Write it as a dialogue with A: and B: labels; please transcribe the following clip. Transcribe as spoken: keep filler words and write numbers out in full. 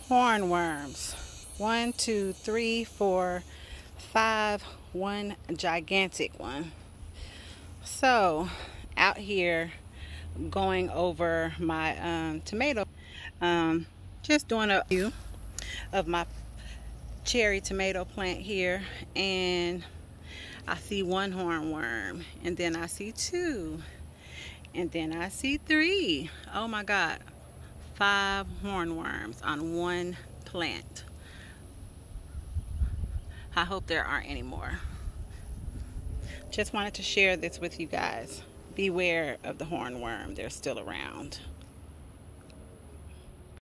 A: hornworms. One, two, three, four, five, one gigantic one. So out here going over my um, tomato, um, just doing a view of my cherry tomato plant here, and I see one hornworm, and then I see two, and then I see three. Oh my God, five hornworms on one plant. I hope there aren't any more. Just wanted to share this with you guys. Beware of the hornworm, they're still around.